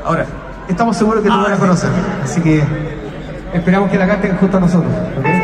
Ahora, estamos seguros que no van a conocer, así que esperamos que la canten junto a nosotros, ¿okay?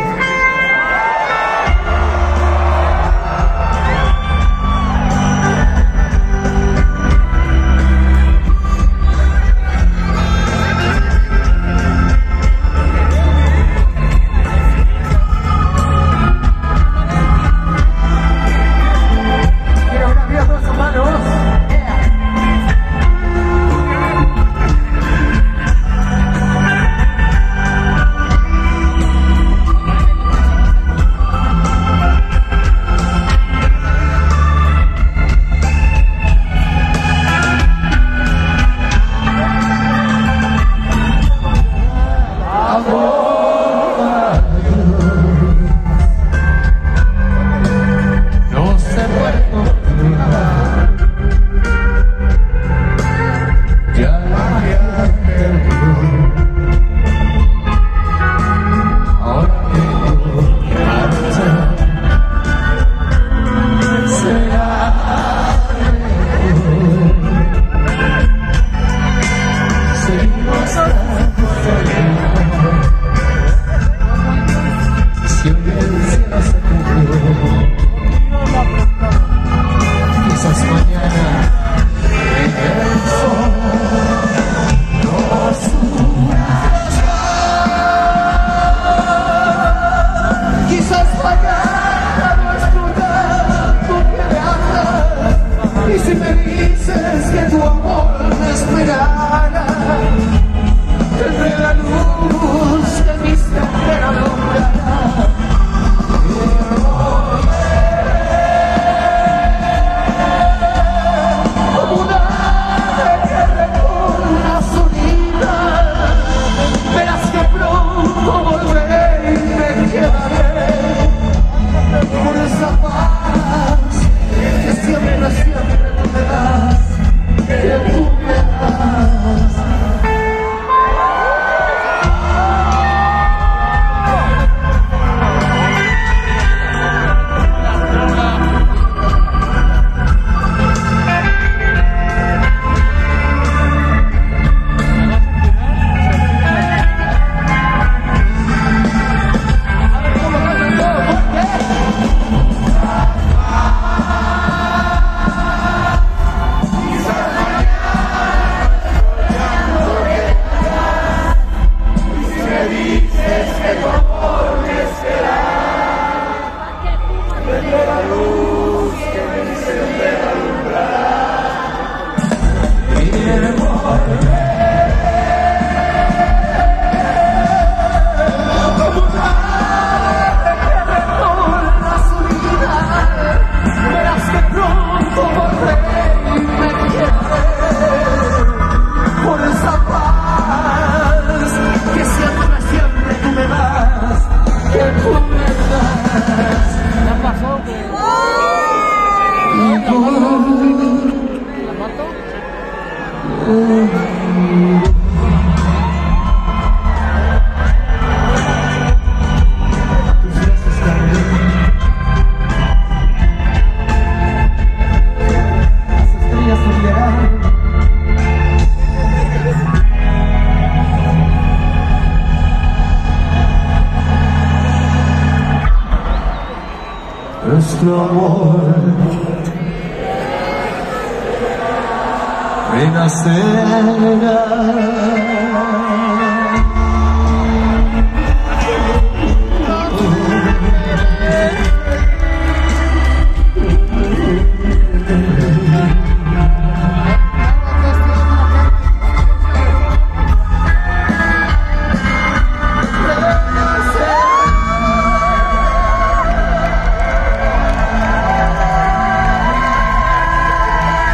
Y si me dices que tu amor me esperará, tendré la luz que mi ser alumbrará. Como una ave que recorre su vida, verás que pronto volveré y me quedaré por esa paz que siempre, siempre tú me das, que tú me das. Nuestro amor renacerá.